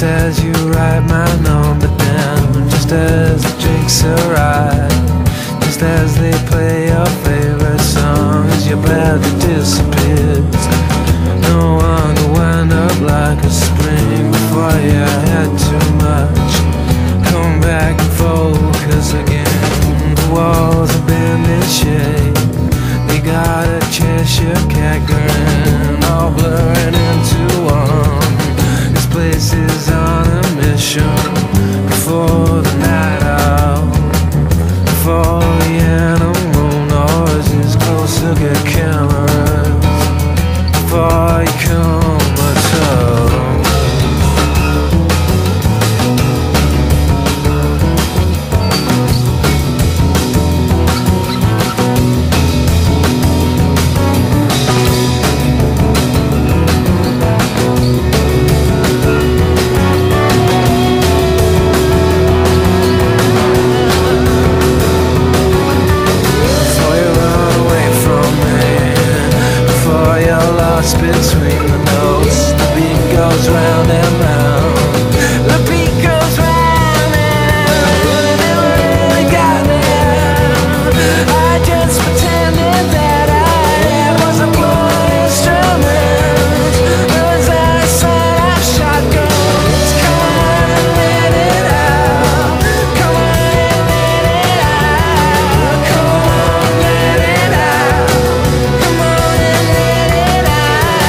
as you write my number down, just as the drinks arrive, just as they play your favorite song, as your bladder disappears. No one could wind up like a spring before you had too much. Come back and focus again. The walls have been in shade. They got a Cheshire cat grin, all blurring into one. This place is on a mission. Before the night out, before the animal noises, closer get cameras. Before you come at all. Between the notes, the beat goes round and round. The beat goes round and round. It got me. I just pretended that I was a blown instrument. As I said, I shotguns. Come on and let it out. Come on and let it out. Come on and let it out. Come on and let it out.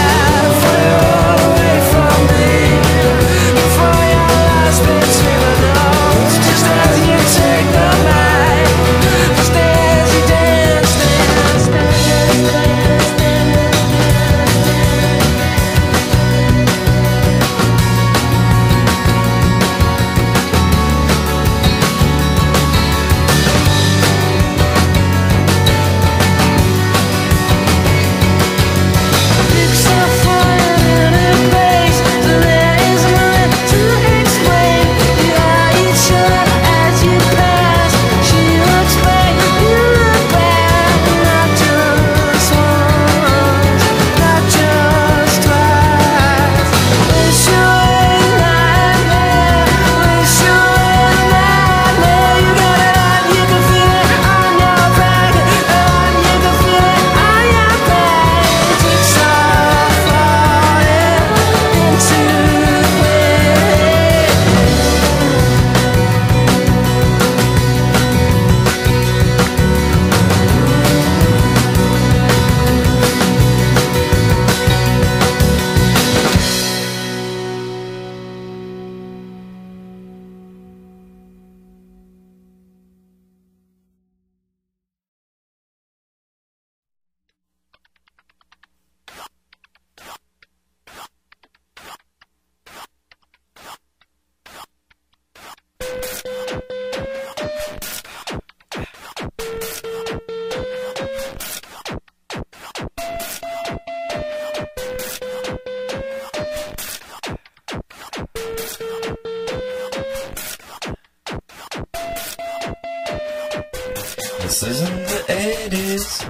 This isn't the 80s,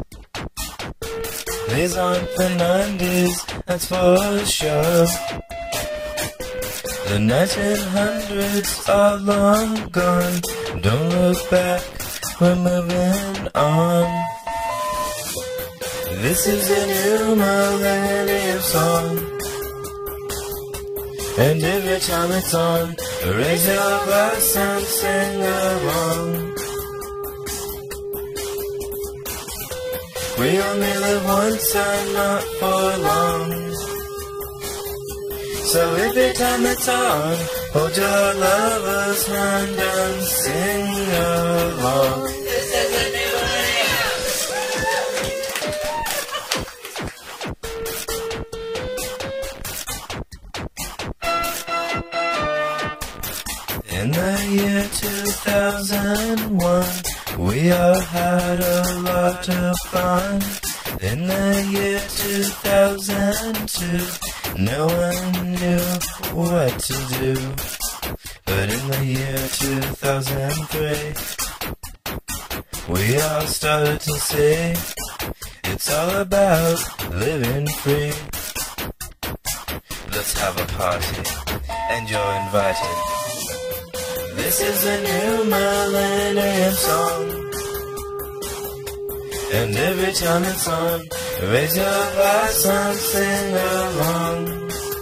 these aren't the 90s, that's for sure. The 1900s are long gone, don't look back, we're moving on. This is a new millennium song, and every time it's on, raise your glass and sing along. We only live once and not for long, so every time it's on, hold your lover's hand and sing along. This is a new millennium. In the year 2001, we all had a lot of fun. In the year 2002, no one knew what to do. But in the year 2003, we all started to see it's all about living free. Let's have a party. and you're invited. This is a new millennium song, and every time it's on, raise your glass and sing along.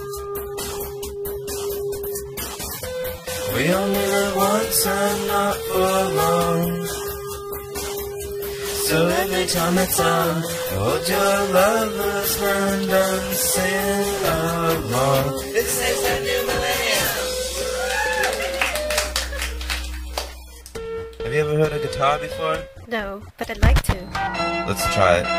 We only live once and not for long, so every time it's on, hold your lover's hand and sing along. This is the new millennium. Have you ever heard a guitar before? No, but I'd like to. Let's try it.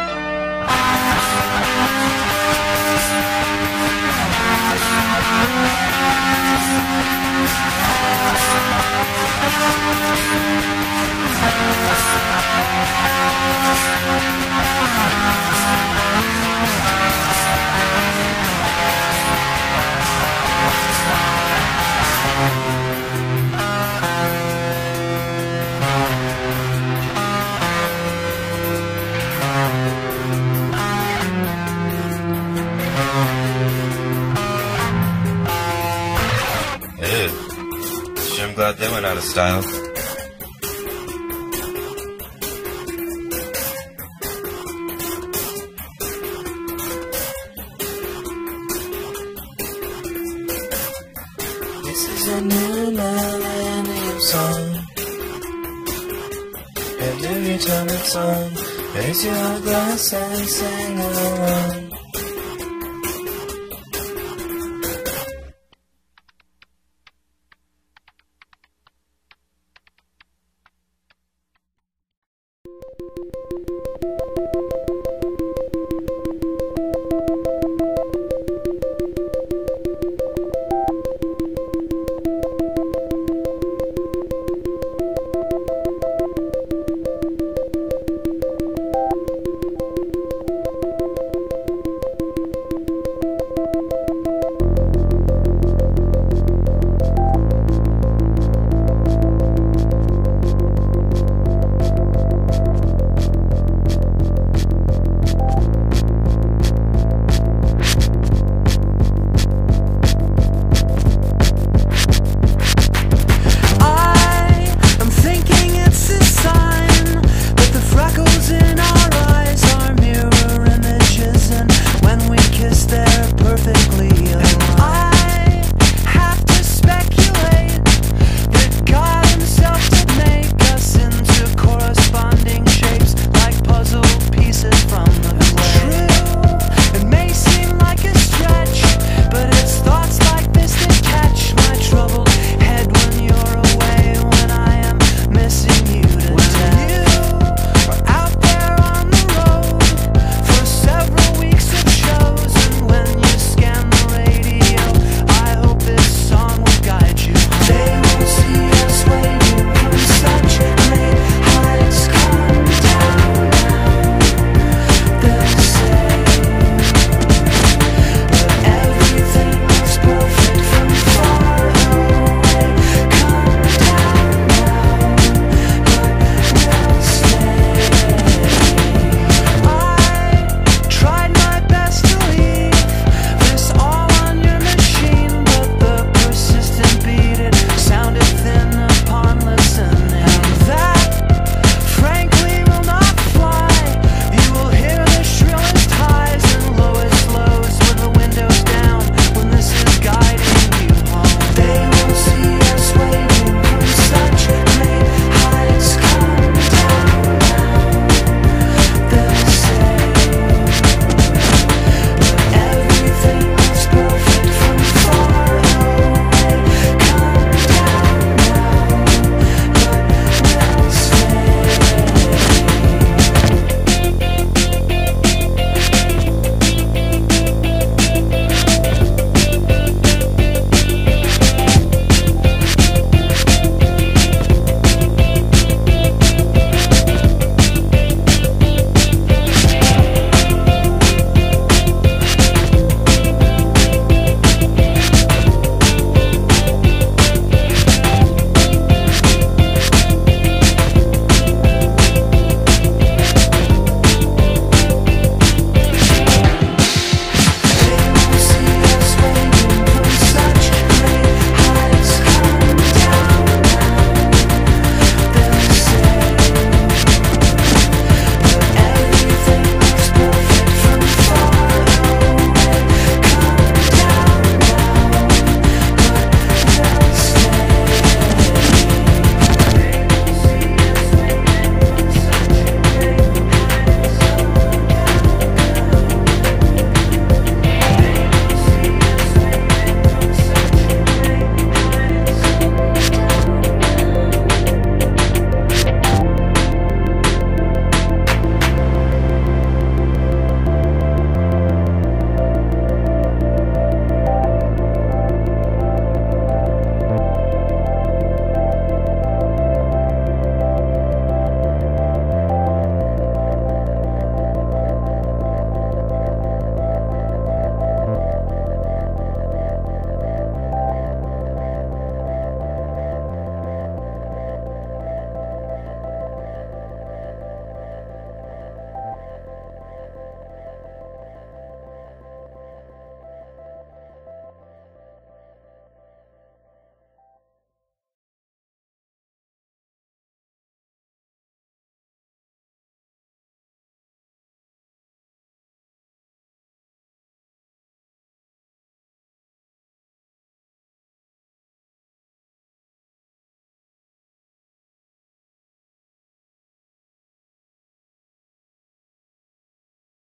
Sure, I'm glad they went out of style. This is a new millennium song, and every time it's on, raise your glass and sing along.